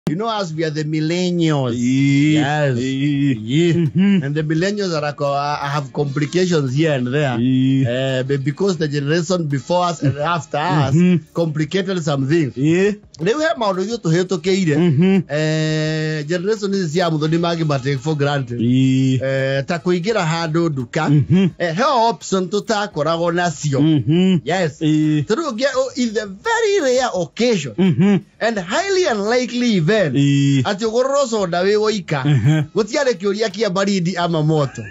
You know, as we are the millennials. Yes. And the millennials have complications here and there. But because the generation before us and after us complicated some things. They were more to hear to Kaide. Generation is young, the Nimagi take for granted. Takuigira Hado Duka. Her option to take or our nation. Yes. Through is a very rare occasion and highly unlikely event. Ati goroso dawe woika. Gutiare kioria kia baridi ama moto.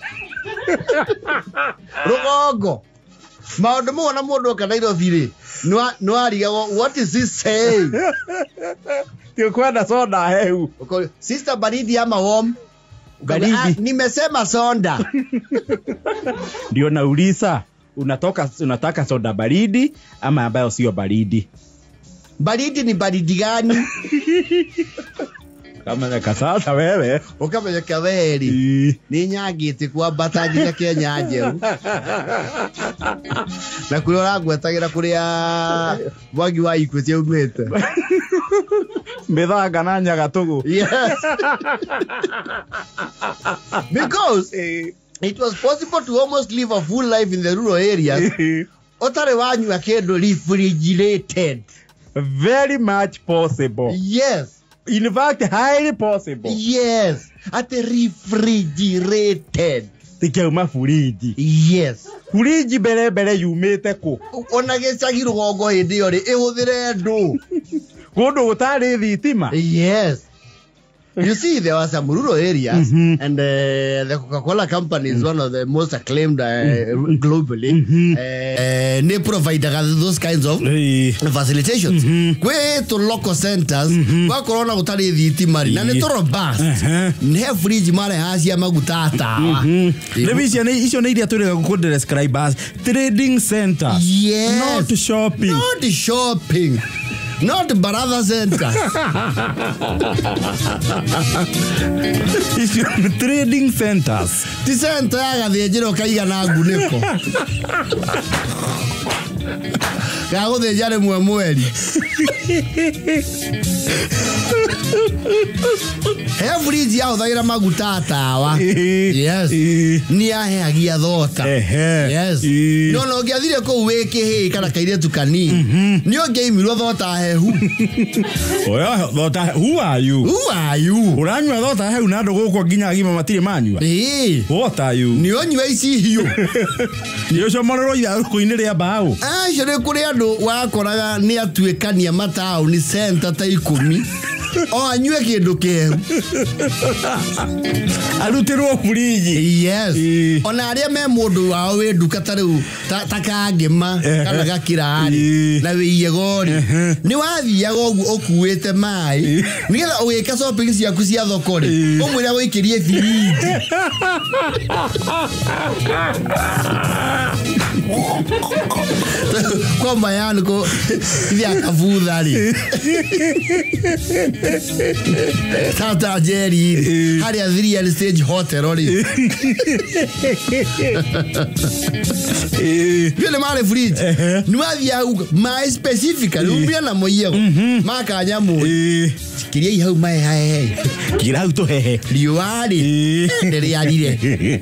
Rogogo. Maundu mo na mundu kanairo thiri. No ariga what is this saying? Tio kwenda soda heu. Sister baridi ama warm? Baridi. Nimesema soda. Ndio nauliza unataka soda baridi ama ambayo sio baridi? Baridi ni baridi gani? Kama ya kasasa wewe. Ukama ya kaweri. Ni nyagite kwa bataji ya Kenya aje. Na kulora gwetagira kuria wagi wa ikwete umete. Mbethaga na nyaga tugu. Yes. Because it was possible to almost live a full life in the rural areas. Otare wanyu akedo refrigerated. Very much possible. Yes. In fact, highly possible. Yes. At refrigerated. Tikiuma furiji. Yes. Furiji bere yumete ko. Onagecagirwo gongo hindi yo ri ihuthire ndu. Kundu gutari thitima. Yes. You see, there were some rural areas, and the Coca-Cola company is one of the most acclaimed globally. They provide those kinds of facilitations. Kwe to local centers, kwa corona utari thitimari, na ne to robust. Ne fridge mare hasia magutata. Isho na idia tore ko describe as trading center. Yes. Not shopping. Not shopping. Not Barada Center. It's trading centers. The center ya jero kaiga na guneko. Kago de jare mwemweli. Every ya uthagira maguta tawa. Yes. Ni aheagia thota. Yes. No ngiathire ko weke he kana kaire tukani. Ni ongeimiro thota hehu. Oya thota, who are you? Who are you? Uranywa thota hehu na ndogo nginya agima matire manywa. What are you? Ni onywa ici hiyo. Ni ucio mororo ya kuini ria bao. Cire kuri andu wakoraga ni atuikania matao ni center ta 10. O anywe kindu kehu. Arutirwo furiji. Yes. Ona aria me mundu wao we duka tariu takangema kana gakirari na wiye gori. Ni wathiaga ogu okuwete mai. Nigetha ugika shopping ciaku cia thokori. Umwira wikirie furiji. Kwa mayani ko ya kavudhari. Tata Jerry, hari adhiri ya stage hotel ori. Vile mare fridge. Nuathi ya mai specifically umbia na moyo. Maka nyamu. Kiria ihau mai hai. Kira auto hehe. Liwari. Ndere ya dire.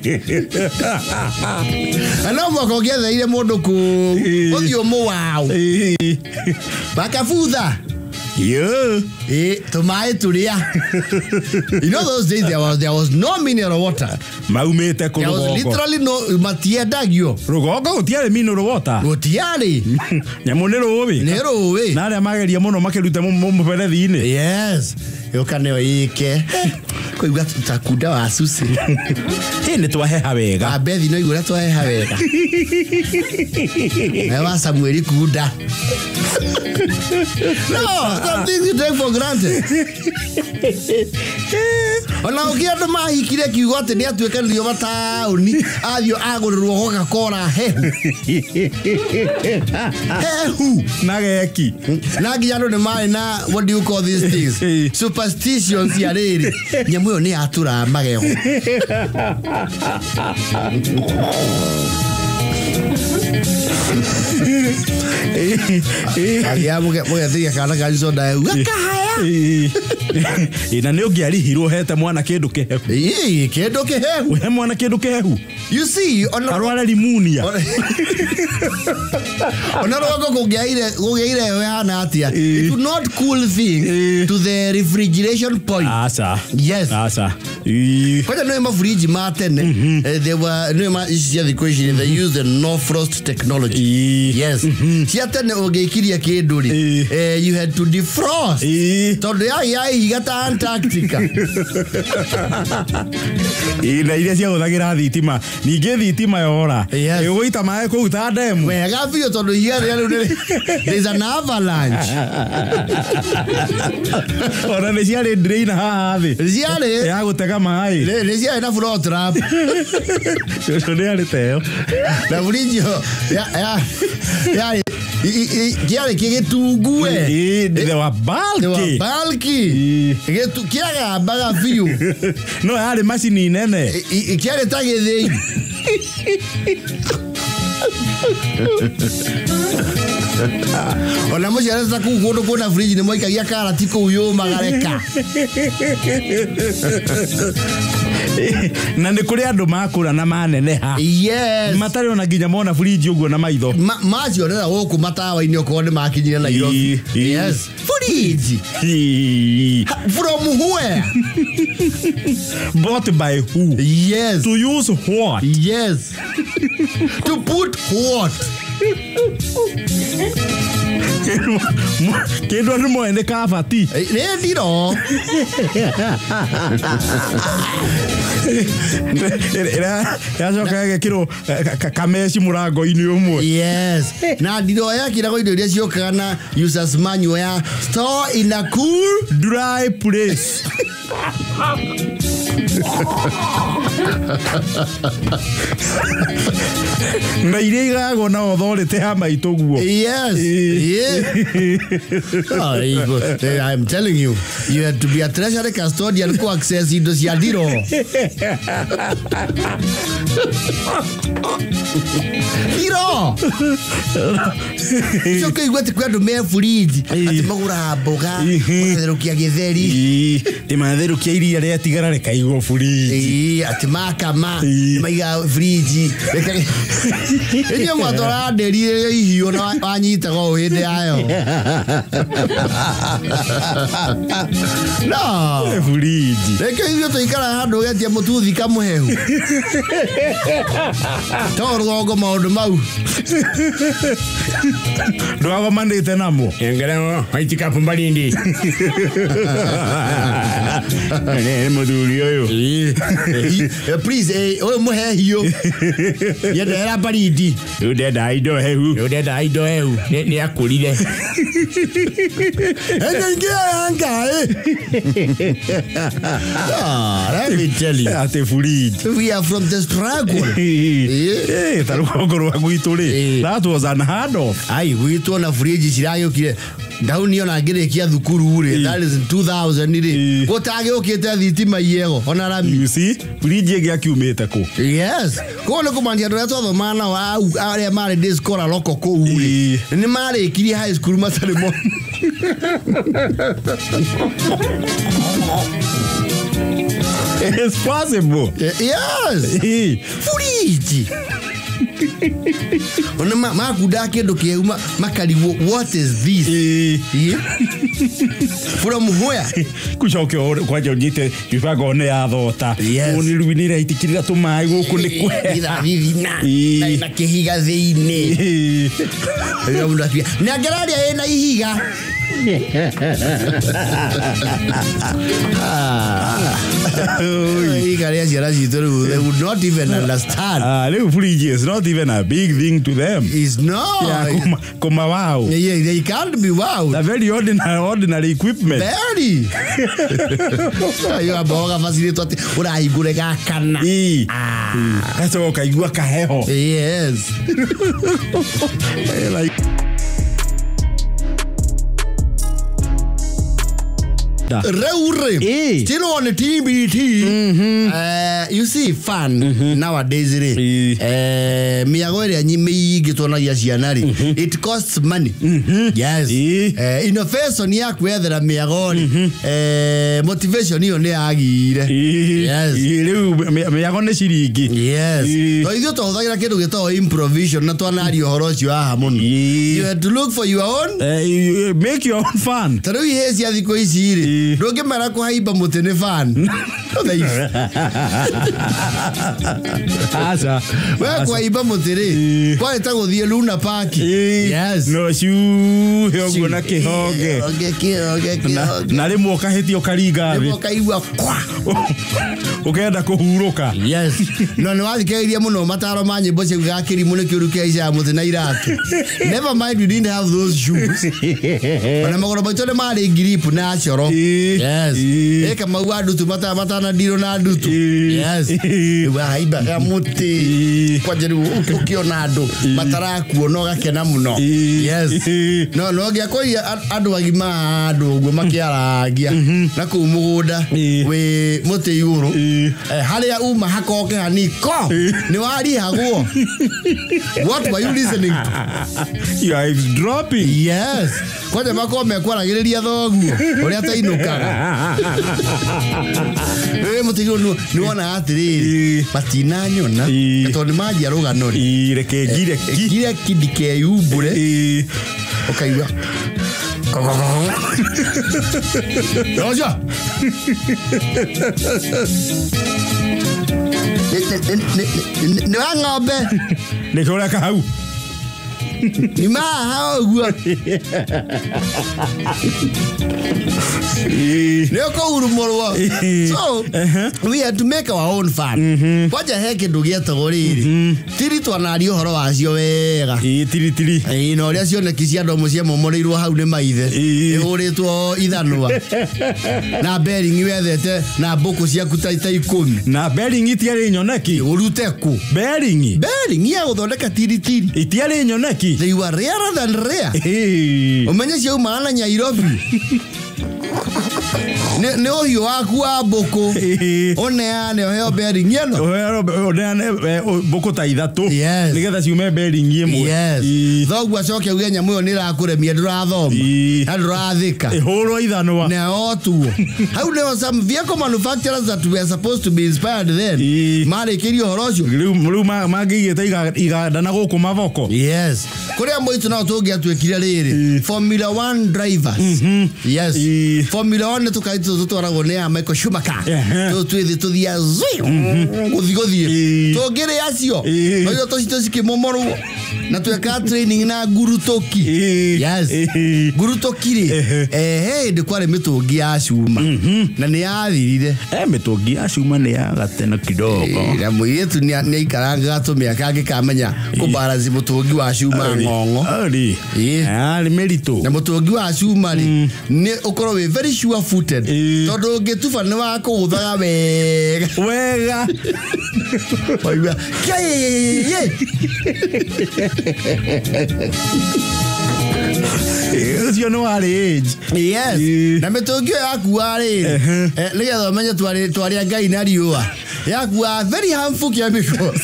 Ana mwako getha ile mundu ku. Othio mo wow. Bakafudha. Yeah. Tomai turia. You know those days there was no mineral water. Maumete ko There was literally no matiedagio. Rogogo utiare mineral water. Utiare. Nyamonero obi. Nero we. Na mageria muno makeruta mu berethi-ini. Yes. Yokaneo ike. Koigwa tutakuda wa susi. Hene twaheha wega. Abethi no igura twaheha wega. Ewa Samueli kuda. No, some things you take for granted. Ona ukienda mahikire kiugo ati ni atuika ndio matauni athio agururwo Coca-Cola hehu. Hehu Nageki. Nagi ando ni mai na what do you call these things? Superstitions ya riri. Nyamu yo ni atura magego. Aliamu ke mo ya kana ka soda. Wakahaya. Ina nĩ ũngĩarihirwo hete mwana kĩndũ kĩhehu. Kĩndũ kĩhehu. He mwana kĩndũ kĩhehu. You see, arware limunia. Ona rogo kũgĩaire yana atia. It would not cool thing to the refrigeration point. Asa. Yes. Asa. Kwaja no fridge ma tene. They were no ma cia thikũ ici they use the no frost technology. Yes. Cia tene ũngĩkiria kĩndũ ri. You had to defrost. Tondũ ya igata Antarctica. Ina iria cia hũthagĩra thitima. Ningĩ thitima yora. Ĩgũita maĩ kũu ta ndemu. Wega biũ tondũ iria rĩu there's an avalanche. Ona nĩ ciarĩ drain haha thĩ. Ciarĩ ya gũtega maĩ. Nĩ ciarĩ na flow trap. Nĩ arĩ teo. Na burinjo ya kiarĩ kĩgĩtungue. They were bulky. Kĩagambaga biũ. No yarĩ macini nene. Kiarĩ ta gĩthĩi. Ona mũciare ta kũu kũndũ kwĩna fridge nĩ moikagia karati kũu yũmagareka. Na nĩ kũrĩ andũ makũra na maneneha. Yes. Matarĩ ona nginya mona fridge ũguo na maitho. Macionera gũkũ matawa-inĩ okorwo nĩ makinyire Nairobi. Yes. Fridge. From where? Bought by who? Yes. To use what? Yes. To put what? Kĩndũ nĩ mwene kabati. Nĩ ndiro. Yacoka gĩkĩrwo kameci mũrango-inĩ ũmwe. Yes. Na ndiro yakĩragwo indo iria ciokaga na users manual ya store in a cool dry place. Na iria igagwo na authority ya maitũ guo. Yes. I'm telling you, you had to be a treasury custodian to access indo cia ndiro. Ndiro. Coka igwete kwa andũ me fridge. Ati magũra mboga, matherũkia gĩtheri. Matherũkia iria rĩa tigara rekaigwo fridge. Ati makama, maiga fridge. Ĩnyuĩ mwatwara nderi ihiũ na wanyitaga o hĩndĩ yayo. No. Fridge. Reke ithuĩ tũikara handũ ũgetia mũtuthi kamũhehu. To rũgongo maũndũ mau. Ndwagomanĩte namo. Ngereo waitika pumbalindi. Nĩ mũthuri ũyũ. Please, ũyũ mũhe hiũ. Yendera baridi. Ndenda indo hehu. Ndenda indo hehu. Nĩ akũrire. Enengia yanga let me tell you. Ate fridge. We are from the struggle. Tarũgongo rwa gwitũ rĩ. That was unheard of. Ai gwitũ na fridge ciragĩũkire. Ndauni ona ngĩrĩkia thukuru rĩ. That is 2000 rĩ. Gũtagĩũkĩte thitima iego ona rami. You see? Fridge ĩgĩakiumĩte kũ? Yes. Kũu nĩ kũmaanisha andũ arĩa twathoma nao arĩa marĩ day scholar loko kũu rĩ. Nĩ marĩkirie high school matarĩ mo. It's possible. Yes. Fridge. Ona makunda kĩndũ kĩu makarigwo what is this? From where? Kucoke kwanja ũnyite ibango nĩ ya thota. Ũni rĩu nĩ ĩraitikĩrĩra tũmaĩ gũkũ nĩ kwe. Na kĩhiga thĩinĩ. Na ngeraria ĩna ihiga. They would not even understand. Little fridge is not even a big thing to them. It's not. Kuma wow. Yeah, they can't be wow. A very ordinary equipment. Very. You are boga facility. Urahigure gakana. That's all kaigua kaheho. Yes. Like Rwanda. Reure. Still on the TBT. You see fun nowadays. Miagore anyi gitona ya cianari. It costs money. Yes. Innovation ya kwethera miagore. Motivation hiyo ni agire. Yes. Miagone ciringi. Yes. No ithu tuhuthagira kindu gitoo improvisation na twanario horo ucio haha muno. You had to look for your own. Make your own fun. Taru ye cia thiko ici ri. Ndungimara kuhaiba muti ni fun. Asa. We kuhaiba muti ri. Kwa eta guthie Luna Park. Yes. No ciu heoguo na kihonge. Na rimwe ukahitio karinga thi. Rimwe ukaigua kwa. Ukenda kuhuruka. Yes. No no wathikiriria muno mataro ma nyimbo cia gakirimu ni kiuru kia ica muti na iratu. Never mind, you didn't have those shoes. Bana magoro baito ne mari grip na choro. Yes. Eka maua dutu mata na diro na dutu. Yes. Wa haiba ga muti. Kwa jeru ukiona andu matara kuono gakena muno. Yes. No gya ko andu agima andu guo makiaragia na ku mugunda we muti yuro. Haria uma hakoke haniko. Ni wari haguo. What were you listening to? You are dropping. Yes. Kwa jamaa kwa mekwaragiriria thoguo uria tainukaga. Mutigo ni wona atiriri patina nyona tondu maji arugano reke gire kidike yubure okaigwa Roja. Ni ng'ombe. Ni kora kau. Ni hao gua. Neko urumorwa. So we had to make our own fun. Kwaja heke ndugieta goriri. Tiri twanario horo wacio wega. Tiri. No ria cione kisia ndo mucie momoreirwo hau ne maithe. Ihuritwo ithanwa. Na bering wethete na mboko cia kutaita 10. Na bering itiari nyoneki. Urute ku. Bering ya guthondeka tiri. Itiari nyoneki. They were rarer than rare. Umenya cia maana Nairobi. Ne ohiyo waku wa mboko. Oneane oheo bering ino. Oneane mboko ta ithatu. Yes. Nigetha ciume bering imwe. Yes. Thogu acoke uge nyamu iyo ni rakuremia ndurathoma. Na ndurathika. Ihurwo ithanwa. Na otuo. How there were some vehicle manufacturers that were supposed to be inspired then. Mari kirio horocio. Riu magigite iganda na guku mavoko. Yes. Kuria moitu na tugia twekire riri. Formula 1 drivers. Yes. Formula 1 tukaitu tutwaragwo ne Michael Schumacher. Tutwithi tuthia guthie. Tugire acio. Oyo toci kimomorwo. Na tweka training na gurutoki. Yes. Gurutoki ri. Ndikware mitungi ya cuma. Na ni yathirire. Mitungi ya cuma ni ya gatena kidogo. Na muitu ni ikaranga gatumia kangi kamenya kubalance mutungi wa cuma ngongo. Ari. Ari merito. Na mutungi wa cuma ri ni ukorwo we very sure footed. Tondu ngitufa ni wa kuguthaga wega. Oiga. Ucio no ari age. Yes. Na mitungio yakuwa ri. Nigetha umenye twari ngai na riua. Yakuwa very harmful chemicals.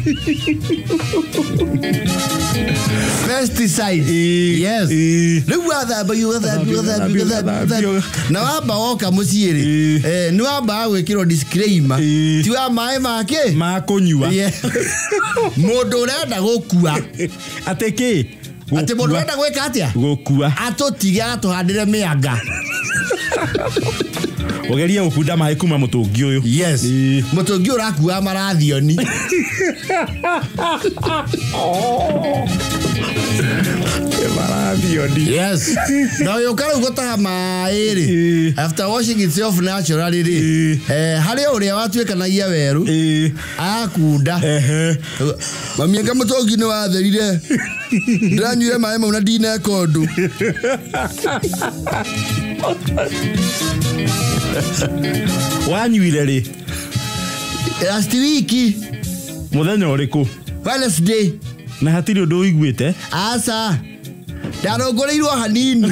Pesticide. Yes. Riu athamba you. Na wamba woka muciiri. Ni wamba gwikirwo disclaimer. Ti wa mai make ma kunyua. Mundu urenda gukua. Ateki. Ate mundu urenda gwika atia? Gukua. Atotiga tuhandire mianga. Ogeria ukunda mai kuma mutungi uyu. Yes. Mutungi urakua marathioni. Marathioni. Yes. Now you can go to mai after washing itself naturally. Hari uria watuika na ia weru. Akunda. Mamianga mutungi ni watherire. Ndanyuire mai mau na ndina kondu. Wanyuire ri? Last week. Muthenya uriku? Wednesday. Na hatiri undu uiguite? Asa. ndarongoreirwo hanini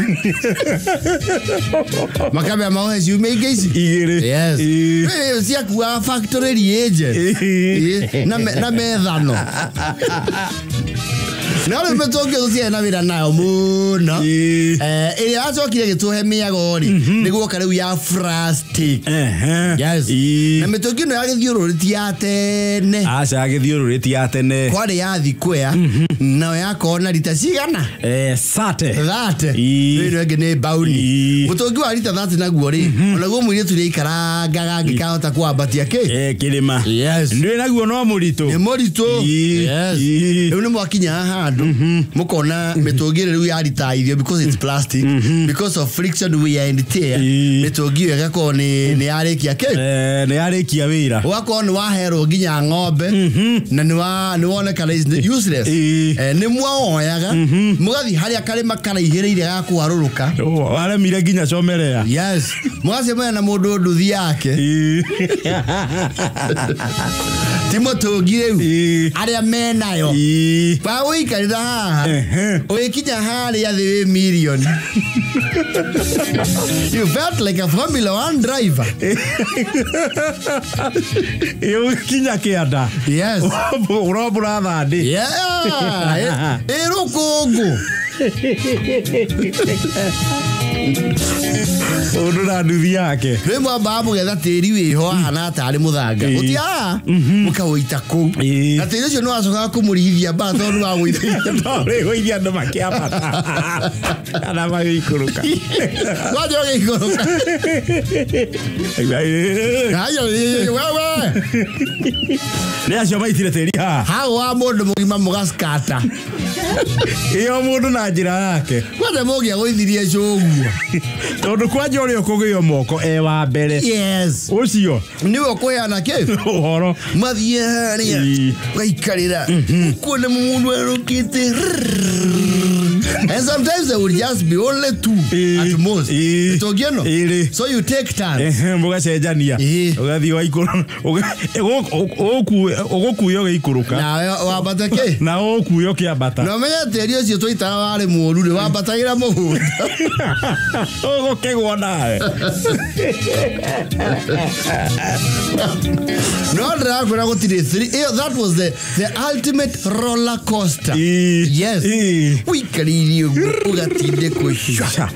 makabia maohe ciumia ingĩ ici igĩrĩ yes ciakuaga factory reagent na methano Nalo metokio cia na wira nayo muno ĩrĩa acokire gĩtũhe mĩago ri nĩguo kareu ya frastic yes na metokio no yagĩthiũrũrĩtie tene aca yagĩthiũrũrĩtie tene kwarĩ ya thikwea no yakona rita cigana sate ĩno ĩngĩ nĩ bauni mũtũngi wa rita 30 naguo ri onaguo mũirĩ tũrĩ ikarangaga ngĩkahota kwambatia kĩrĩma yes ndĩ naguo no mũritũ nĩ mũritũ yes rĩu nĩ mwakinya haha mukona metogire riu ya ritaithio because it's plastic because of friction wear and tear metogire gako ni yarekia ni yarekia wira wako ni wahero ginya ng'ombe na ni wone kana is useless ni mwaoyaga mugathi haria kare makara ihireire ya kuharuruka wale mire ginya chomerea yes mwasema na mundu nduthi yake timotogire aria menayo pa uikarira oikinya haria the million you felt like a Formula 1 driver you kinya kianda yes urobura thandi yeah erukungu Odora nduthi yake rĩmwe babu getha tĩri wĩho hana tarĩ mũthanga utia mũkaũita kũu na tĩri ũcio no acoka kũmũrithia ba tondũ wa gũithia andũ makĩambata ana magĩikũrũka waje gĩikũrũka wewe nĩ acio maitire tĩri haha wa mũndũ mũgima mũgaskata iyo mũndũ na njĩra yake kwenda mũgĩa gũithirie cũguo tondu kwanja uri ukugio moko wa mbere yes ucio niwe kuheana ke uhoro mathie haria gaikarira kuone mundu erukite and sometimes there will just be only two at most togieno so you take time mugacenjania ugathi wa ikuru ogokuyo geikuruka na wambata ke na okuyo kiambata no menya teri ucio twaitaga wari mũru ri wambatagira mũgũnda okegwa nawe no ndakora gutire 3 that was the ultimate roller coaster yes uikaririe ugatinde kushwa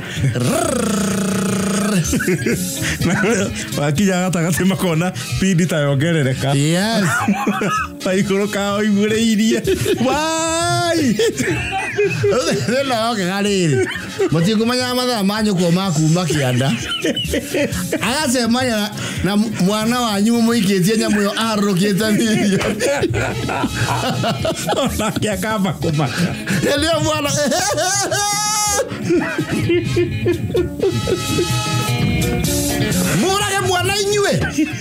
wakija gatagatĩ makona pindi ta yongerereka yes paikuruka oigureirie wai Nena oke galere Mutiku manya mathaa manyu kwa makuma kianda Agasema na mwana wanyu muikitie nyamu yo arukite milioni Onakia kama kumaka Elio mwana Murage mwana inywe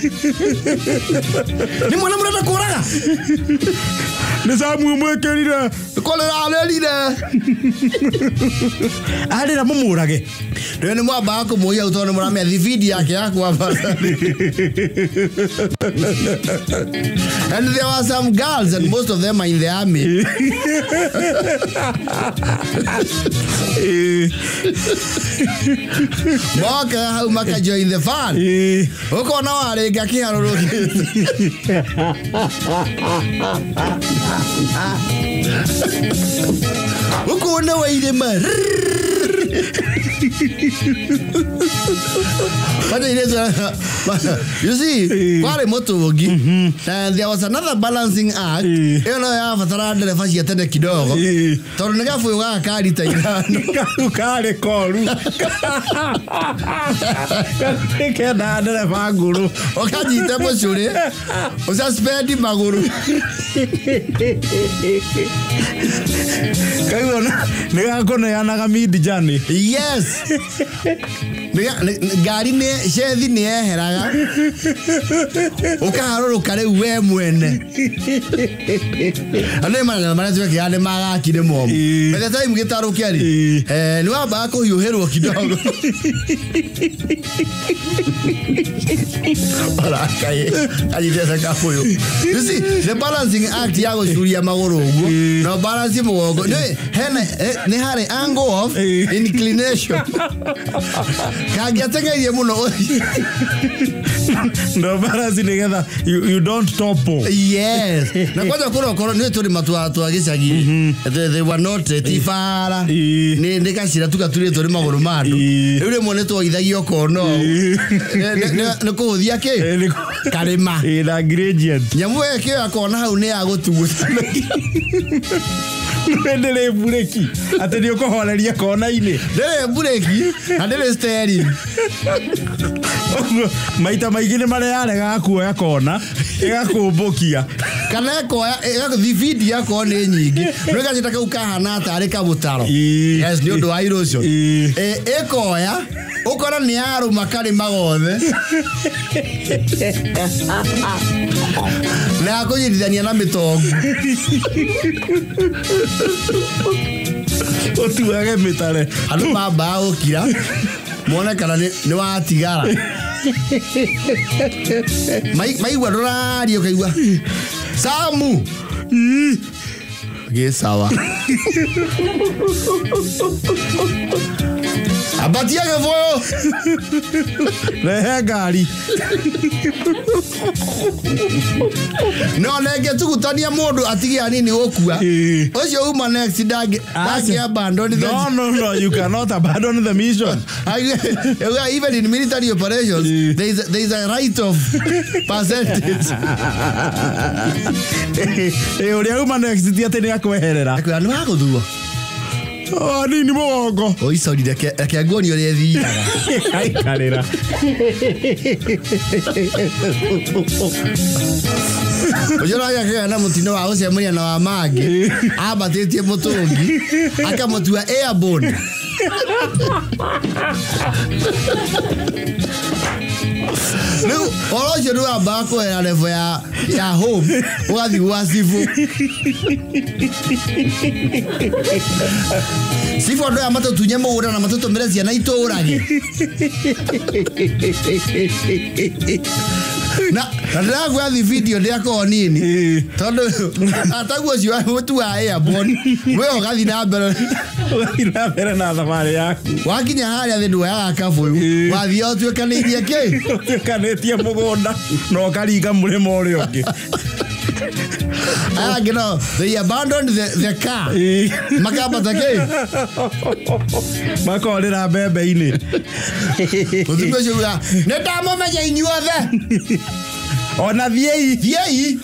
Ni mwana murata kuraga Nisamu mwekerire kolera alerire Alera mumurage Nene mwaba ako moya utone muramia DVD yake yako hapa And there were some girls and most of them are in the army Mwaka hau maka join the fun Uko na wale gaki haruruki Uko na waile mar You see, wale motogi and there was another balancing act. Eno ya fatara dereva yatende kidogo. Toro negafu yoga kali tairano. Kale koru. Kena dereva guru. Okaji temo shure. Osa spedi maguru. Kayo na nega kono ya naga mid jani. Yes. Ngari ne shethi ne eheraga. Ukaharuruka riu we mwene. Ane mana zwe kiane maga kide mom. By the time gitarukia ri. Ni wamba kuhiuherwo kidogo. Ala kai. Ajidesa kafuyo. You see, the balancing act yago shuria magoro ugo. No balance mugo. Ne hare angle of inclination. Kagiatenga ye muno. No balance together. You don't topple. Yes. Na kwanza koro ni tori matua gicagi. They were not tifara. Ni ndikashira tukaturi tori magoro mando. Ure mone to ithagio kono. Ne kuthia ke. Karima. Ina gradient. Nyamu eke akona hau ne agotuguta. Ndele bureki. Ate ni ukohoreria kona ine. Ndele bureki, ndele steering. Maita maigine mare yarega kuoya kona, igakumbukia. Kana ekoya, thibidi yako ni nyingi. Nwega citaka ukahana atari kabutaro. Yes, ni undu wa erosion. Ekoya, ukora ni aru makari magothe. Na kujithania na mitongo. Otuage mitare. Andu mamba ukira. Mwana kana ni watigara. Maigwa rurario kaigwa. Samu. Sawa. Abatia kevoyo. Rehe gari. No nege tukutania mundu atigia nini okua. Ocio uma next dag abandon the No, you cannot abandon the mission. Even in military operations there is a right of percentage. Uria uma next dia tene akweherera. Akwa no agothua. Oh, nini mogo. Oi sorry reke agoni ore thiaga. Ai karera. Ojora ya na mutino wa ucemania na wa magi abatetie mutungi akamutua airborne. No, oro jeru abako ya level ya home ugathi wasifu. Sifu ndo amato tunyemo ura na matoto merezi na itorage. Na ndagu ya video ndiako nini tondo ataguo cio mutu wa airborne we ogathi na mbere na thamari yaku wakinya haria thindu ya kabuyu wathi otwekanirie ki otwekanetie mugunda no karinga murimo uri ungi. You know, they abandoned the car. Makabata ke. Makorera bebe ini. Uthiko cio ndamo meja inyuothe. Ona viei.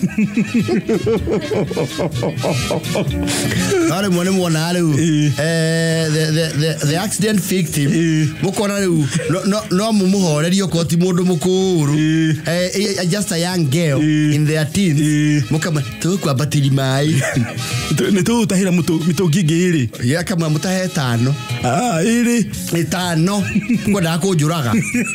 Are mwone mwona riu. The accident victim. Mukona riu no mumuhorerio ko ti mundu mukuru. Just a young girl in their teens. Mukama tukwa batiri mai. Ni tu tahira mitungi ngiri. Ya kama mutahe tano. Iri. Tano. Ngoda kunjuraga.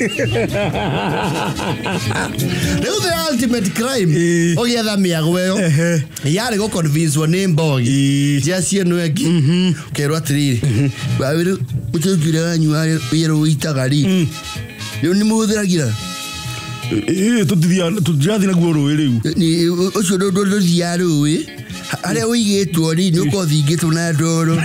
The ultimate crime. Ogietha miago yo. Yari go convince one mbogi. Jacie no egi. Kerwa triri. Bawiru utugira anyu yero itagari. Yo ni muthiragira. Tutirathina guoro riu. Ni ucio ndo ziaro we. Ale uigetwo ri ni uko thingitwo na ndoro.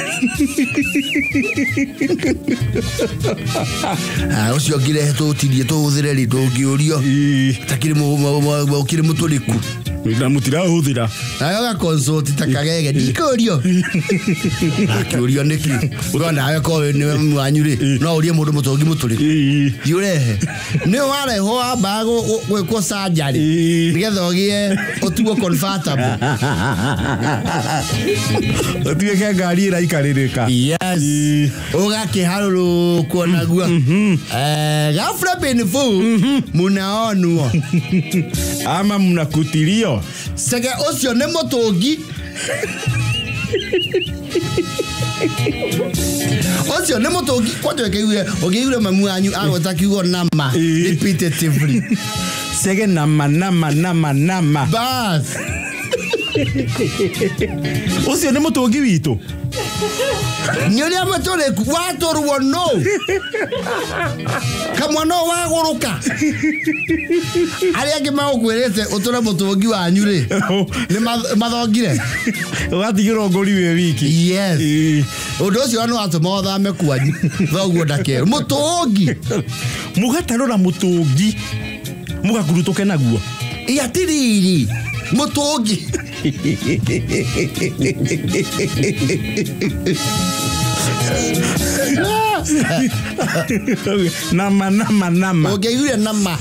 Ucio ngirehetwo utirie tuhuthire ri ndungiurio. Takiri mukiri muturiku. Na mutira huthira. Ayo ga consult takagege ndikurio. Akiurio niki. Urona ayo ko ni mwanyu ri. No urie mundu mutongi muturiku. Yurehe. Ni wale ho abago gwekwo surgery. Nigetha ogie otuo comfortable. Otuge ngari ira ikaririka. Yes. Ugakiharuru kuona gua. Gafra benefo munaonwo. Ama mnakutirio. Sege ocio ne motongi. Ocio ne mutungi kwaje ogeire mamu anyu agutakiugo nama repetitively. Sege nama. Bas. Ocio ne mutungi witu. Nyori amatore watorwo no. Kamwa no waguruka. Ari age magwirete utura mutungi wanyu ri. Ni mathongire. Watigiro ngori we wiki. Yes. Undu ucio no atuma thame kwanyu. Thoguo ndake. Mutungi. Mugatarora mutungi. Mugakurutuke naguo. Iatiriri. Mutungi. Nama. Okay, you nama.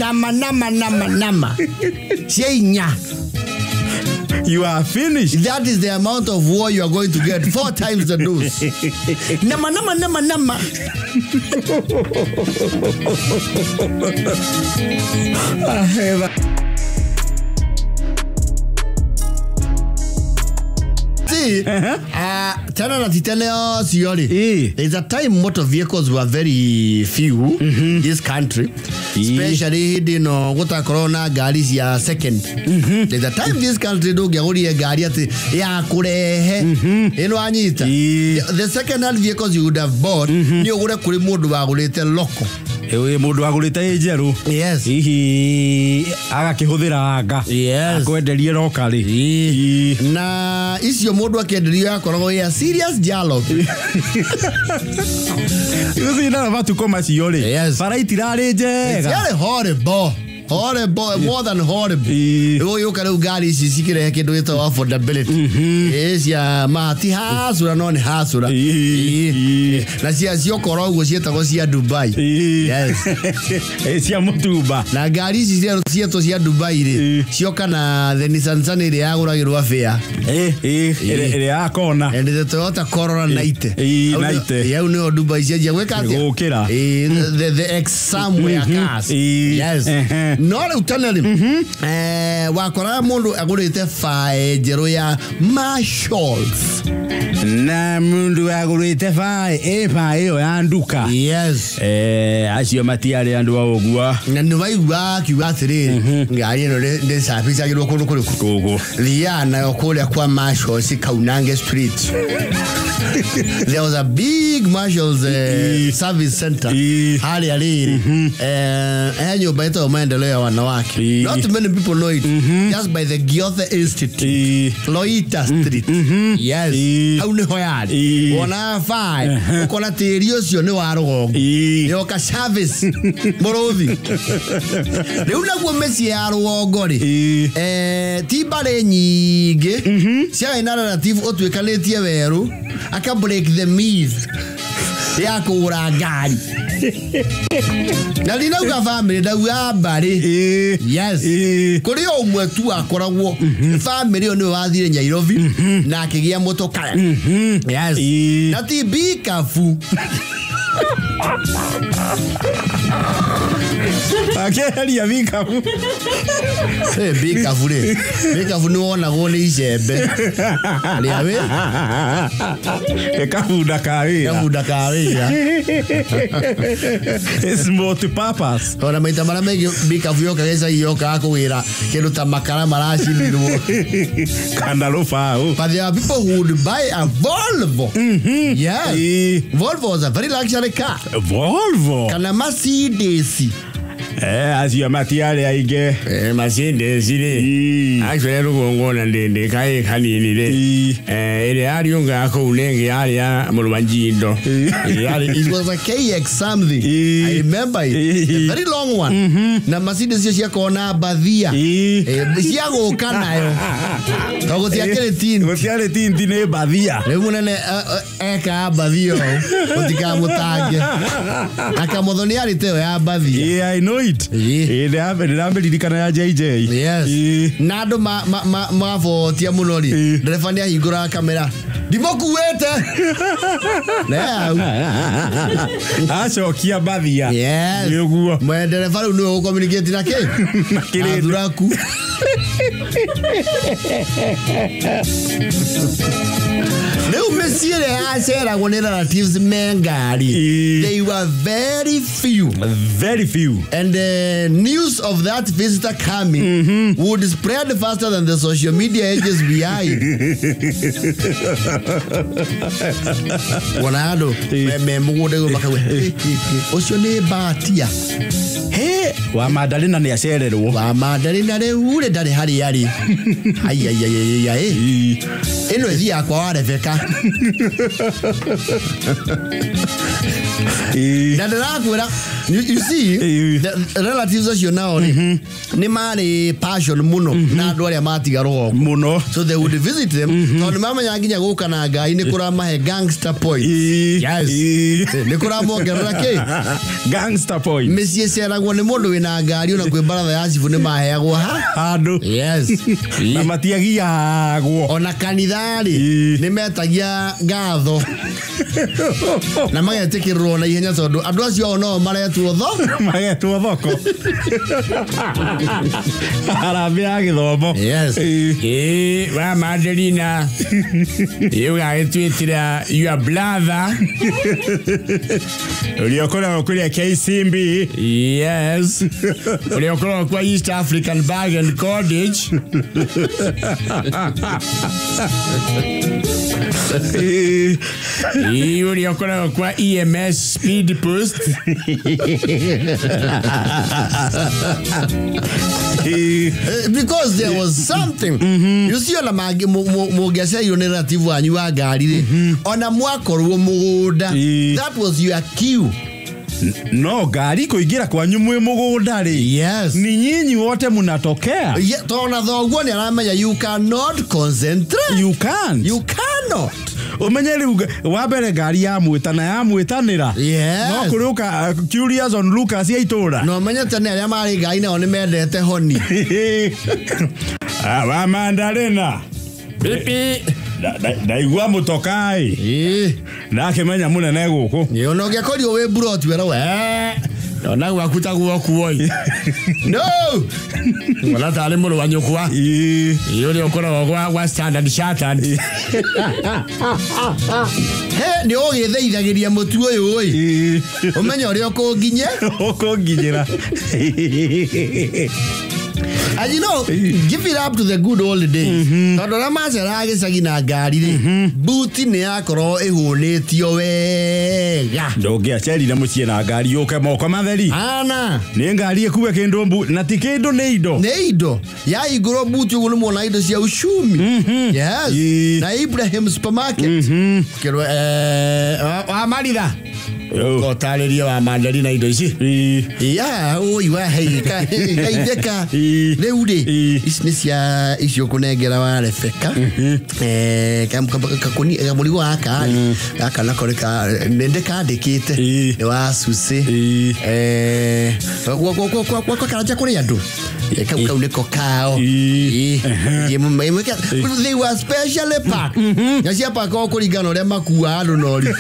Chenya. You are finished. That is the amount of war you are going to get 4 times the dose. Nama. Tena na titele siori. There's a time motor vehicles were very few in this country, especially gota corona garis ya second. There's a time this country do gari ati ya kurehe eno anyita. The second hand vehicles you would have bought ni ogure kuri mundu wagurite loko. Ewe mundu agurite njeru. Yes. Hihi agakihuthira anga. Yes. Akwenderie rokari. Na icio mundu akenderio akoragwo ya serious dialogue. Yuzi na watu koma ciore. Yes. Faraitirare njega. It's horrible. More than horrible. You can ugari ici cikire kindu gitwa affordability. Yes ya mati hasura no ni hasura. Na cia koro ugo cietagwo cia Dubai. Yes. Cia mutumba. Na ngari ici cieto cia Dubai ri cioka na the Nissan Sunny ri aguragirwa fare. Ere akona. And the Toyota Corolla Night. Yau ni Dubai cia gweka atia. Gukira. The ex somewhere cars. Yes. No utanali wakora mundu agurite fae jero ya Marshalls. Na mundu agurite fae yo ya nduka. Yes. Acio matiare andu ogua. Na ni waigua kiuga atiri ngari no de sapisa girwo kundu kugo. Liana yokuria kwa Marshalls Kaunange Street. There was a big Marshalls service center. Hali aliri. Nyumba ito maendeleo wanawake. Not many people know it. Just by the Giothe Institute. Loita Street. Yes. Hau ni hoyari. Wona fai. Ukona tiri ucio ni wa rugongo. Yoka service. Morothi. Riu naguo meci ya rugongo ri. Ti bare nyingi. Cia ina narrative otwikanitie weru. Aka break the myth. Ya kura ngari. Na linauga family ndauga mbari. Yes. Kuri omwe tu akoragwo family oni wathire Nyairobi na akigia motokaya. Yes. Na ti bikafu. Akeli ya bikafu. Bikafu le. Bikafu ni wona gone icembe. Aliawe. Kafu dakawira. It's multi-purpose. Ora maita mara megi bikafu yoka gesa yoka akuwira kindu ta makara marashi ndirwo. Kandarufa. But there are people who would buy a Volvo. Yes. Volvo is a very luxury car. Volvo. Kana Mercedes. Acio matiare aige. Mercedes ri. Actually rugongo na ndende kai kanini ri. Ile ariunga ko unenge aria murubanjindo. It was a KX something. I remember it. A very long one. Na Mercedes cia kona bathia. Cia goka nayo. Togo cia keretini. Gutiare tinti ne bathia. Riu nene eka bathio. Utika mutange. Akamodhoni ariteo ya bathia. Yeah, I know it. Ndĩramĩririkana ya JJ. Yes. Na andũ mabotia mũno ri. Ndereba nĩ ahingũra kamera. Ndimokuĩte. Acokia bathia. Yes. Nĩguo. Ndereba rĩu nĩwe ũkommunicate na kĩ? Na kĩrĩndĩ. Athuraku. No, Monsieur, I said I wanted relatives mengari. They were very few. Very few. And the news of that visitor coming would spread faster than the social media ages behind. Wanado, Oshone Batia. Hey, wa Madalena ni acererwo. Wa Madalena re ure ndari hari yari. Ai. Eno ezi yakwa wa Rebecca. You see, the relatives as you know, ni mari passion muno na andu aria matigarwo muno, so they would visit them. Tondu mama yanginya guka na ngai ni kuramahe gangster point. Yes, ni kuramongerera ke gangster point. Mesi ceragwo ni mundu wina ngari ona kwi baratha ya cibu ni maheagwo andu. Yes, na matiagiagwo ona kanithari ni metagia ngatho na magetikirwo na ihenya tondu andu acio no maretwo thoko arabia githomo. Yes, wa Madalena, you are tweetira your brother. Uliokora kulia KCMB. Yes, uliokora kwa East African Bag and Cordage. Uliokora kwa EMS Speed Post. Because there was something. You see ona magi mugese yo narrative wanyu wa ngari ona mwakorwo mugunda. That was your cue. No, gari kuingira kwanyu mwe mugunda ri. Yes. Ni nyinyi wote munatokea. Tona thoguo ni aramenya you cannot concentrate. You can't. You cannot. Umenyeri wabere gari ya mwitana ya mwitanira. Yes. No kuruka Curious on Lucas ya itura. No menya tane aria mari gari na oni mendete honi. Wa Madalena. Pipi. Ndaigua mutokai. Nakimenya munene guku. Ni ono gekorio we brought wera we. Na wakuta guokuoi. No. Wala tale mulo wanyukwa. Yule okora wa standard chartered. He ni ogithaithagiria mutu uyu oi. Umenya uri okunginye? Okunginyira. And you know, give it up to the good old days. Tondu na macera gicagi na ngari ri, buti ni yakoro ihunitio wega. Ndogia cerire mucie na ngari uke moko matheri. Ana. Ni ngari ekuwe kindu mbu na ti kindu ni indo. Ni indo. Ya igoro buti ugu muona indo cia ushumi. Yes. Na Ibrahim supermarket. Kero wa Marida. Kotaleria wa Madalena indo ici. Ya, oi wa heika. Heika. Leude. Isnesia isio kunegera wa Rebecca. Kakuni kamuri wa aka. Aka nakoreka nende kandikite. Ni wa Susi. Kwa karaja kuri andu. Kau niko kao. They were specially packed. Nyacia pa ko kuringana uria makua andu no ri.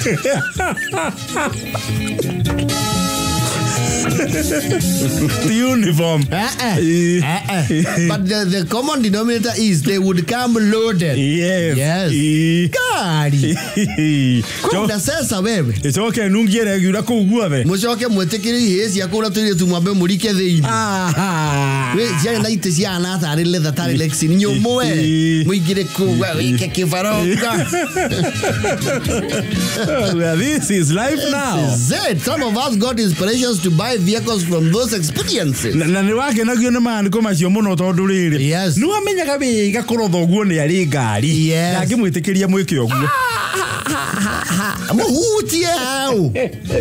The uniform. But the common denominator is they would come loaded. Yes. Gari. Kuna sasa wewe. Icoke nungiere giura kugua we. Mucoke mwetikiri hezi akura tuli tumwambe murike thini. We cia na ite cia na tari leather tari lexin nyumwe. Muigire ku ike kifaroga. This is life now. This is it. Some of us got inspirations to buy vehicles from those experiences. Na ni wake nagio ni maandiko macio muno tondu riri. Yes. Ni wamenyaga biga kurotho guo ni ari ngari. Yes. Na ngimwitikiria mwike oguo. Muhutie au.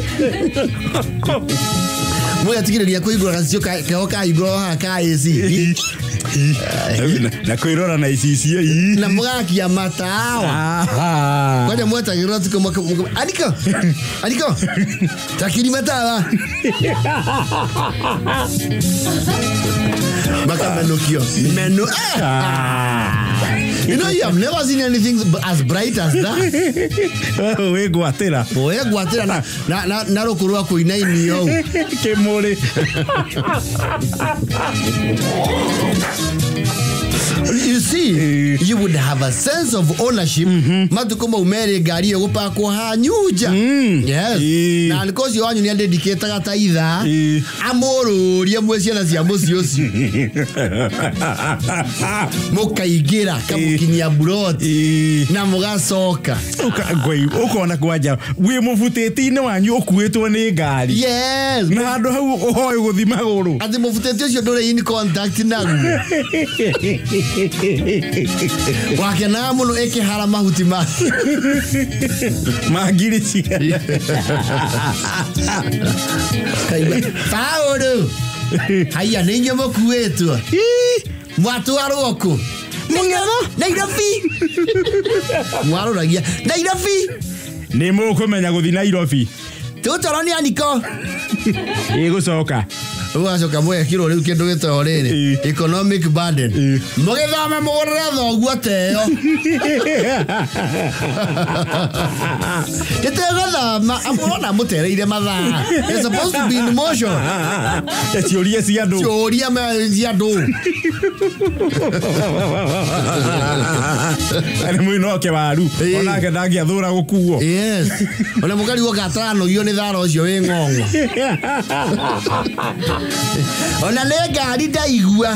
Mwe tikiriria kuigura gacio ka igro ha ka ezi. Na kuirora na icicio na mugakia matawa kwani mweta giroti kama Aniko takiri matawa baka menokio menu. You know, you have never seen anything as bright as that. We guatira na rokurwa kuinaini yo kemore. you see, you would have a sense of ownership. Matukoma umere gari yogopa kwa hanyuja. Yes. Na because you wanyu ni dedicate kata idha. Amoro ria mwesi na cia mucioci. Mukaigira kamukinya burot. Na mugacoka. Ukona kwaja. We mufuteti ni wanyu okuetwo ni ngari. Yes. Na handu hau uhoe guthima guru. Ati mufuteti ucio ndure in contact naguo. Wake na muno ekihara mahuti ma. Magiri cia. Paulo. Haya ninyo mokuetwo. Mwatwaro oko. Nairobi. Mwaroragia Nairobi. Ni mukumenya guthi Nairobi. Tutoroni aniko. Igucoka. Ugacoka mwe kiro riu kindu gitoriri economic burden. Mugithama mugurira thoguo teo. Gitego amona mutereire mathaa. It's supposed to be in motion. Ciuria cia andu. Ciuria cia andu. Ani mwino ke waru. Ona ke ndangia thura gukuo. Yes. Ona mugari wo gatano yo ni tharo cio wi ngongo. Ona le gari ndaigua.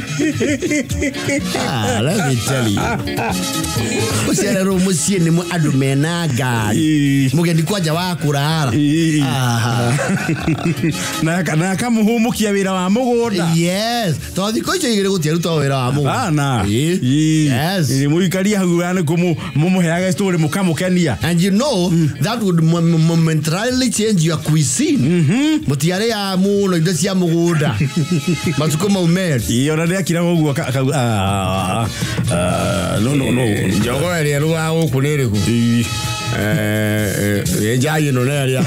Let me tell you. Ucerero mucie ni andu mena ngari. Mugendi kwaja wa kurara. Na kamuhumukia wira wa mugunda. Yes. To thiko icio igire gutia ruta wira wa mugunda. Ana. Yes. Ni muikaria hau yani mumuheaga story mukamukenia. And you know that would momentarily change your cuisine. Mutiare ya muno indo cia mugunda. Matukoma umeri. Ona ndia kira guguo no. Jogo eri ruwa gukuniri ku. Enjaye no neria.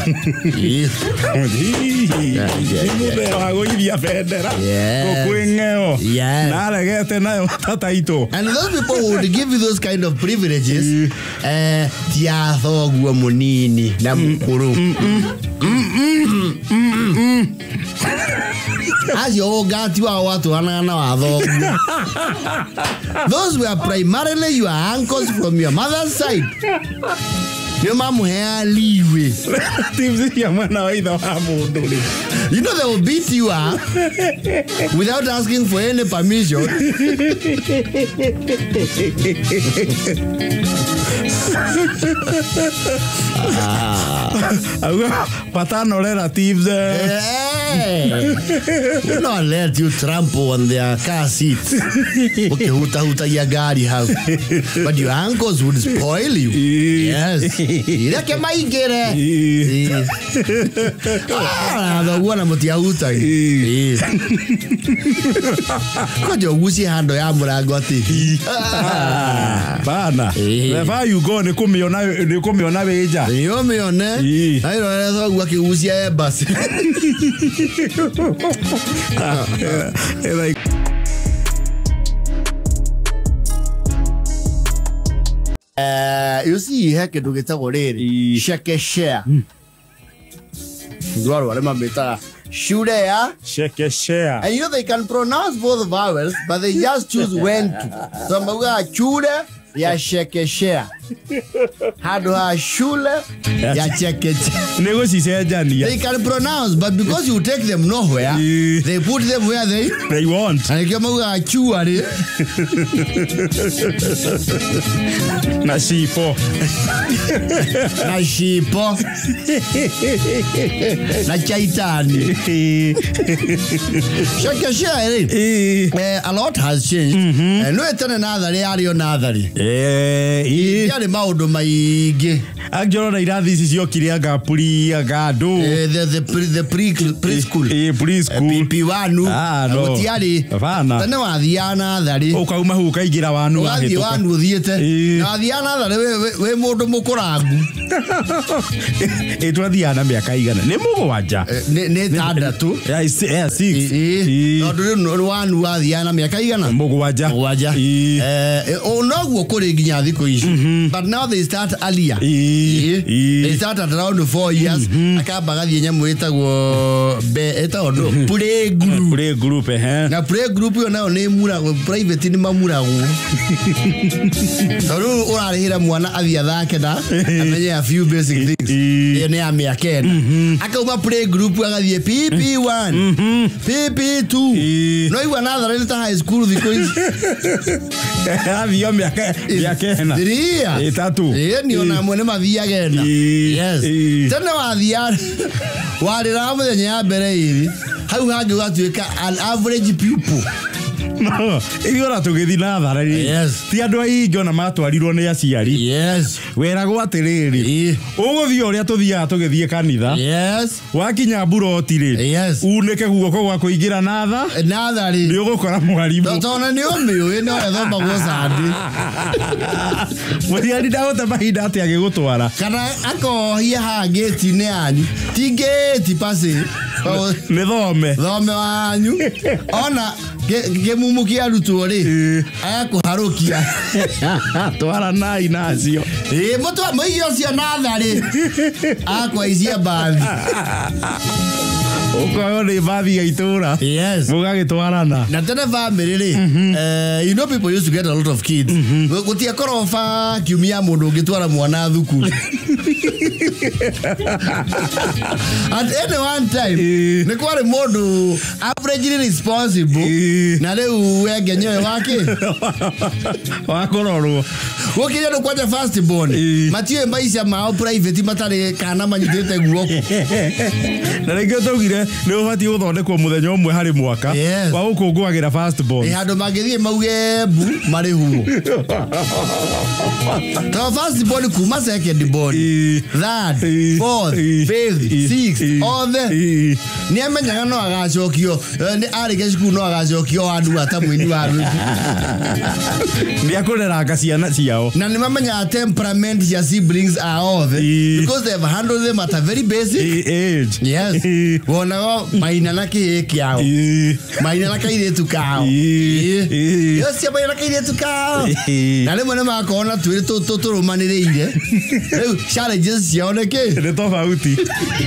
Mubero agoithia bendera. Gokwengeo. Na regete nayo tataito. And those people who would give you those kind of privileges, tia thoguo munini na mukuru. As your gati wa watu wanana wa thoguo. Those were primarily your uncles from your mother's side. Your mom hair liwe. You know they will beat you up without asking for any permission. Patano relatives. Will not let you trample on their car seats. Okay, huta ya gari how. But your uncles would spoil you. Yes. Ireke maigere. Wana mutia huta. Kwajo gusi hando ya murango ati. Bana. Wherever you go ni kumiona weja. Yo mione. Ayo rezo gwa kigusia basi. You see heke dugitagwo riri sheke share. Ndwaro wale mabeta shure ya sheke share. And you know they can pronounce both vowels but they just choose when to. So mbuga chure ya sheke share. Hadu ha shule ya cheke. Nego si sejania. They can pronounce but because you take them nowhere, they put them where they want. And kama uga chuari. Na shipo. Na shipo. Na chaitani. Shake share. A lot has changed. No etana nadhari ario nadhari. Yale maudo maige. Akjorona irathi ici ciokire ngapuri ngando. The preschool. Preschool. PP1. Gutiari. Bana. Tane wathiana thari. Ukauma hu ukaigira wanu wahituka. Wanu uthiete. Na wathiana thari we mundu mukurangu. Twathiana miaka igana. Ni mugwanja. Ni tandatu. 6. No wanu wathiana miaka igana. Mugwanja. Onaguo kuri nginya thiku ici. but now they start earlier. They start at around 4 years. Akaba gathi nyamu etagwo play group na play group yo nayo ni murago private ni mamurago taru urarihira mwana athia thake da amenye a few basic things ni amia kenda akauma play group agathie PP1 PP2 no iwa na thara ta high school because avio mia kena diria etatu ni ona mwene mathia genda yes tena wathia warira muthenya ya mbere hivi hau hangi gatuika an average pupil no igora tugithi na thara yes ti andu aingi ona matwarirwo ni aciari yes weragwo atiriri uguthie uria tuthia tugithie kanitha yes wakinya buroti ri yes unike guoko gwa kuingira natha ri ni ugukora mwarimu tona ni umiu no ethomba gwo sandi muthia ndahota mahinda ati agigutwara kana akohia ha gate ni ani ti gate pase ni thome wanyu ona gemumukia arutwo ri akuharukia twara nai nacio mutwa muigio cio nathari akwaizia bathi uko ni bathi ya itura yes mugagitwarana na tena family ri you know people used to get a lot of kids gutia korofa kiumia mundu ngitwara mwana thukuru at any one time ni kwari mundu averagely responsible na leo wege nyewe wake wakororwo ukinya no kwaja first born matie maisha mao private matare kana manyitete guoko na rĩngĩ tugire nĩ ũbatiĩ gũthondekwo mũthenya ũmwe harĩ mwaka wa gũkũngũagĩra first born handũ mangĩthiĩ mauge mbu marĩ huo to first born kuma second born third fourth fifth sixth othe nĩ amenyaga no agacokio nĩ arĩkia cukuru no agacokio wandu ata mũini wa rũciũ nĩ akũreranga ciana ciao na nĩ mamenya temperament ya siblings are othe because they have handled them at a very basic age yes wonago maina na kiao maina na kairetu kao yes ya maina na kairetu kao na le mwana makona twire turumaniriire rĩu challenges cioneke nĩ tofauti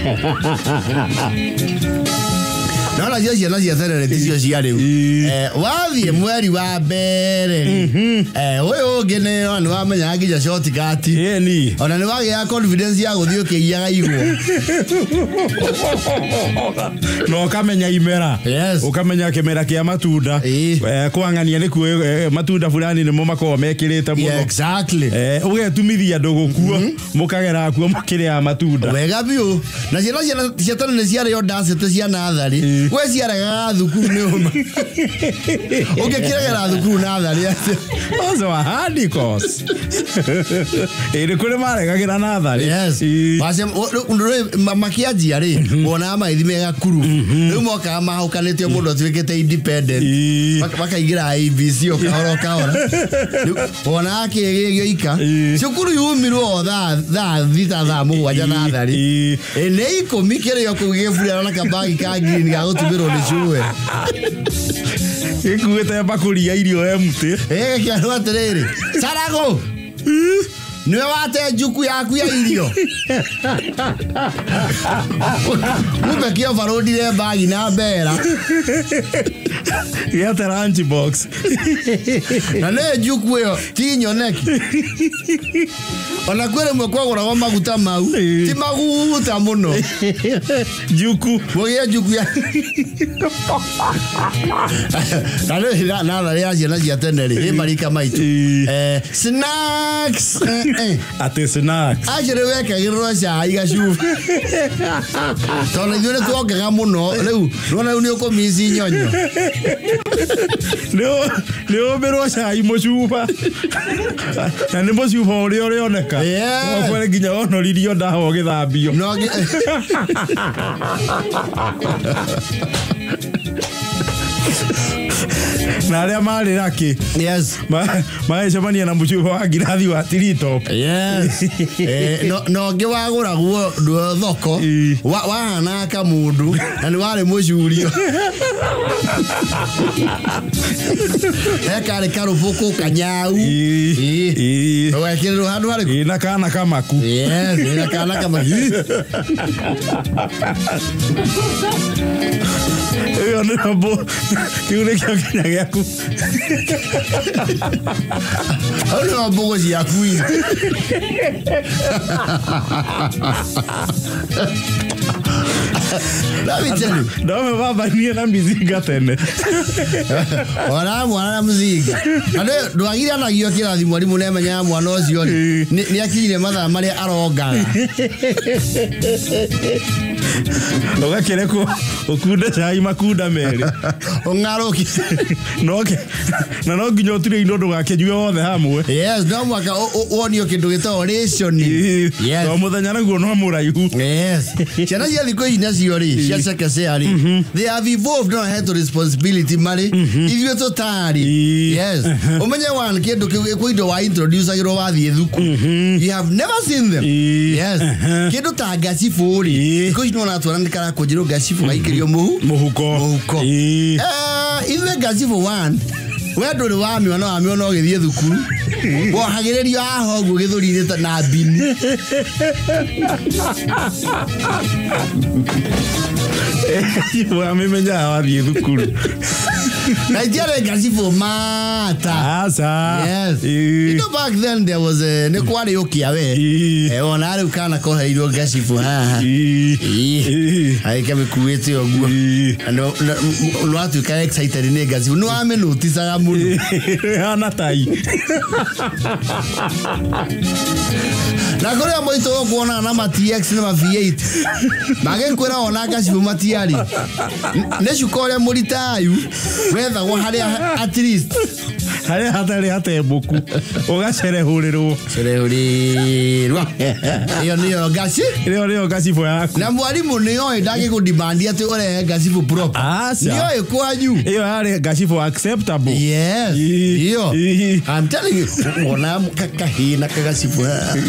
na ciana cia tene ticio cia riu wathie mweri wa mbere uyu ungi ni wamenya nginya shortcut ona ni wagia confidence ya guthio kiiaga igwo no kamenya imera ukamenya kimera kia matunda kwangania ni ku matunda fulani ni mo makoo mekirite muno exactly ugetumithia ndugukuo mukagera kuo mukiria matunda wega biu na ciana tene ni ciare yo dance te cia nathari we ciaraga thukuru ni uma ugekiragera thukuru nathari also a hard course ere kule maregagira nathari yes basi makianjia ri wona maithime gakuru riu moka mahukanite mundu twikite independent makaigira ABC okahora wona akigio ika cukuru yumirwo tha mugwanja nathari ne ikomi kire yo kugifurira na kabagi ka green ga gutumirwo ni cuwe ikuite bakuri ya irio emute kiano atiriri Sarago niwe wate njuku yaku ya irio mubekia farondire bagi na mbera yata lunch box na ne njuku yo tinyoneki ona kwere mwekwagura wa maguta mau ti maguta muno njuku bogia njuku ya na thari ya ciana cia tene ri marika maitu snacks ate snacks ajere wekagirwo cai gacuba tona ithuĩ nĩtuongaga mũno rĩu nona rĩu nĩ ũkũmici nyonyo nĩ ũmbĩrwo cai mũcuba na nĩ mũcuba ũrĩa ũrĩoneka okwere nginya wonoririo ndawa ũgĩthambio Na aria mari raki. Yes. Maicemania na mucuba wa ngirathi wa Tirito. Yes. No ngĩwagũra guo thoko wahana kamundu na nĩ warĩ mũcurio. Karĩ karũbũkũ kanyau. Wekĩrĩrwo handũ harĩ. Na kana kamaku. Yes, na kana kamaku. Yo nĩ rambo. Kiure kĩo kinya gĩaku. Au nĩ rambo ciaku. Let me tell you. No me baba ni na mzinga tene. Mwana mzinga. Ando ndwagire anagio kirathi mwalimu ne menya mwana ucio ni akirire mathaa maria arongaga. Ogakire ko okunda chai makunda mere. Ongaroki. Noke. Na no nginya otire ino ndugakejwe othe hamwe. Yes, no mwaka wonio kindu gitao ration. Yes. No muthenya naguo no muraihu. Yes. Ciana cia thikũ ici nacio ri cia secondary ri they have evolved no head to responsibility mari ithuĩ tũtarĩ. Yes. Umenye one kindu kwĩ indo wa introduce agĩrwo wathiĩ thuku. You have never seen them. Yes. Kindu ta gacibu ri thikũ ici no natwara nĩ kara kũnjĩrwo gacibu gaikĩrio mũhuko. Ithuĩ gacibu one we ndũrĩ wamĩona no gĩthiĩ thukuru wohagĩrĩrio haha ũguo gĩthũri-inĩ na mbini. Wamĩmenya wathiĩ thukuru. Na itiarĩ gacibu mata. Asa. Yes. You know back then there was nĩ kwarĩ ũkĩa we. Ona rĩu kana koheirwo gacibu haha. Aika mĩkuĩte ũguo. No atuĩka excited nĩ gacibu. No amĩnoticaga mũno. Hana tai. Na kũrĩa moitũ kuona na ma TX na ma V8. Magĩkwĩra ona gacibu matiarĩ. Nĩ cuka ũrĩa mũritayu wethagwo harĩa at least harĩa hatarĩ hatembũku ũgacerehũrĩrwo. Iyo nĩyo gaci. Iyo nĩyo gacibu yaku. Na mwarimũ nĩoĩ ndagĩkũdimandi atĩ ũrehe gacibu proper. Nĩoĩ kwanyu. Iyo yarĩ gacibu acceptable. Yes. Iyo. I'm telling you. Ona kahina kagacibu.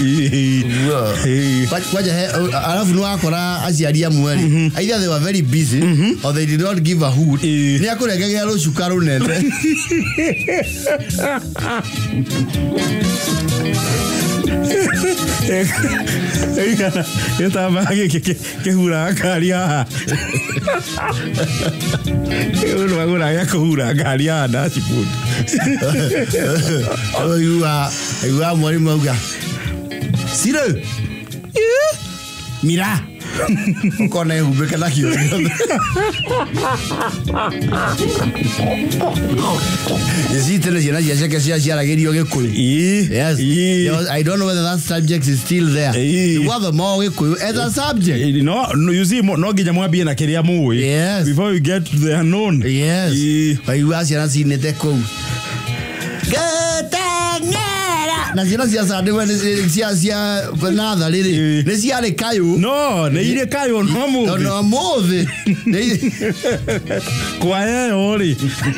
Kwaja alafu nĩ wakora aciari amwe either they were very busy or they did not give a hoot. Nĩ akũrengagĩra rũcuka rũnene. Esta magia que jura cariá. Eu não agora é que jura cariá da tipo. You are more moga. Siro. Mira. Ukona hubeka la hiyo. Yesitele jana yashaka shara gerio gekuyu. Yes. I don't know whether that subject is still there. What the more gekuyu as a subject. No, you see no ginya mwambie na kiria muwi. Yes. Before you get to the unknown. Yes. You ask yana sinete ko. Na ciana cia Sunday cia benatha rĩrĩ nĩ ciarĩ kayũ. No nĩ irĩ kayũ no mũthĩ. No mũthĩ. Kwa yeo rĩ.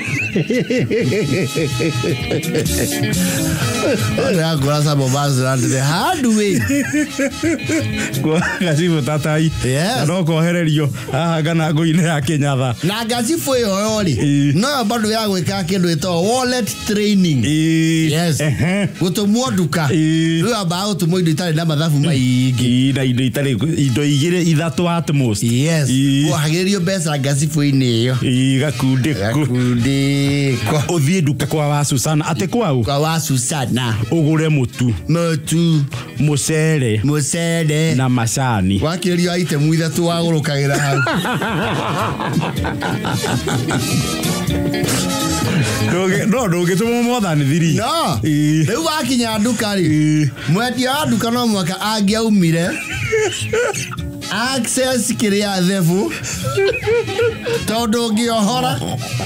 Ora ngora some of us learned the hard way. Kwa gacibu tatai. Yes. No kohererio haha ngana ngũ-inĩ ya Kĩnyatha. Na gacibu ĩyo rĩ no bado ya gwĩka kĩndũ gĩtagwo wallet training. Yes. Gũtũmwo nduka. Rĩu amba gũtũmwo indo itarĩ na mathabu maingĩ. Na indo igĩrĩ ithatũ at most. Yes. Wohagĩrĩrio mbeca gacibu-inĩ ĩyo. Gakundĩko. Ũthiĩ nduka kwa wa Susana. Atĩ kwau? Kwa wa Susana. Ũgũre mũtu. Mũcere. Na macani. Wakĩrio itemu ithatũ wagũrũkagĩra hau. No ndũngĩtũma more than 3. No. Rĩu wakinya nduka rĩ mwendia wa nduka no mwaka angĩaumire access kĩrĩa thebu tondũ ũngĩohora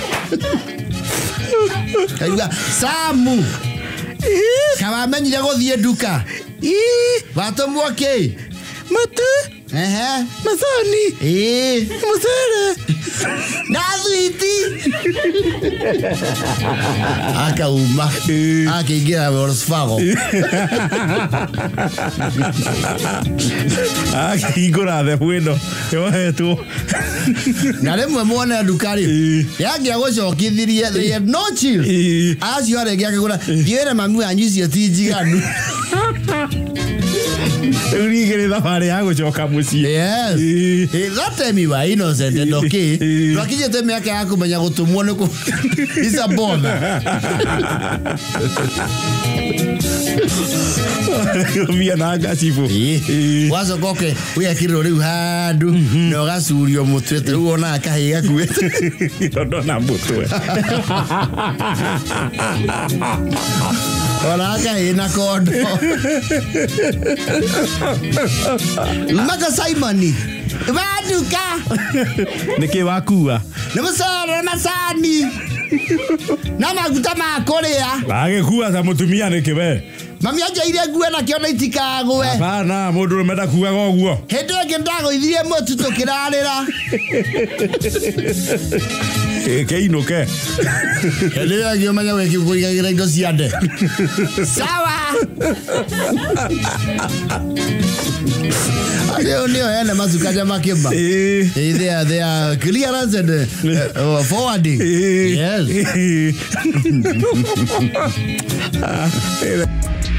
Samu kawamenyire gũthiĩ nduka watũmwo kĩ mũtu macani mũcere Na switi. Akauma. Akaingia Volkswagen. Akigora the bueno. Yo tu. Na remwe muone ndukari. Yake agocokithirie they had no chill. Acio arenge akigura. Ndiere mami anyucio tijiganu. Urigere thabari ya gucoka mucii. Yes. That time you were innocent and okay. Rakije te miaka ya kumenya gutumwo ni ku. It's a bother. Via na gacibu. Wazo koke uya kiro riu handu no gacurio mutwe te uona akahiga kuete. Ndona mutwe. Ora akaina kondo. Maka Simoni. Waduka. Niki wakua. Namusara masani. Na maguta makorea. Agikuua ta mutumia niki we. Mami aja ile nguo na kiona itikagwe. Hapana, mundu menda kuuga goguo. Hendo nge ndago ithirie mutu tukirarira. Keinuke. Hendo nge manya weki kuigagira indo ciande. Sawa. Leo ndio yana mazukaja makemba. They are clearance and forwarding. Yes.